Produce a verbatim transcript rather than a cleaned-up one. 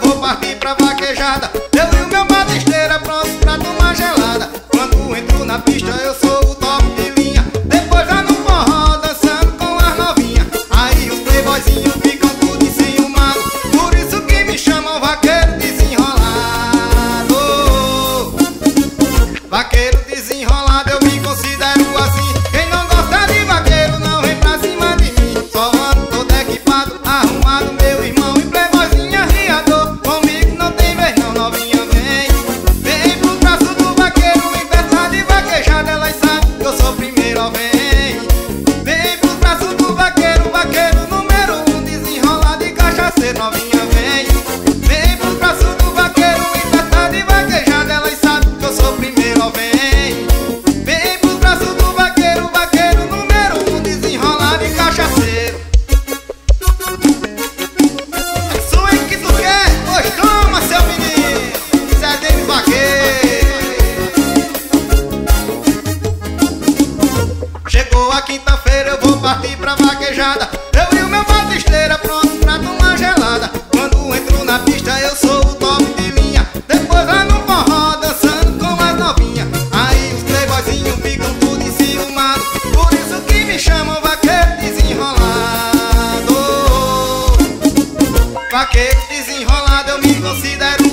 vou partir pra vaquejada. Eu e o meu balisteira pronto pra tomar gelada. Quando entro na pista eu sou o top de linha. Depois já no forró dançando com as novinhas. Aí os playboyzinhos ficam tudo enciumados. Por isso que me chamam vaqueiro desenrolado. Vaqueiro desenrolado, eu me considero assim. Quem não gosta de vaqueiro não vem pra cima de mim. Só ando todo equipado, arrumado, meu irmão. E playboyzinha riador, comigo não tem vez não, novinha vem. Vem pro braço do vaqueiro, em festa de vaquejada. Elas sabem que eu sou primeiro, ó, vem. Vem pro braço do vaqueiro, vaqueiro número um, desenrolado e cachaceiro, novinha vem. Vem pro braço do vaqueiro, em festa de vaquejada. Elas sabem que eu sou primeiro, ó, vem. Vem pro braço do vaqueiro, vaqueiro número um, desenrolado e cachaceiro. Isso aí que tu quer? Pois toma, seu menino. Zé Denis Vaqueiro. Chegou a quinta-feira, eu vou partir pra vaquejada. Eu e o meu balisteira pronto pra tomar gelada. Quando entro na pista eu sou o top de linha. Depois lá no forró dançando com as novinhas. Aí os playboyzinhos ficam tudo enciumados. Por isso que me chamam vaqueiro desenrolado. Vaqueiro desenrolado, eu me considero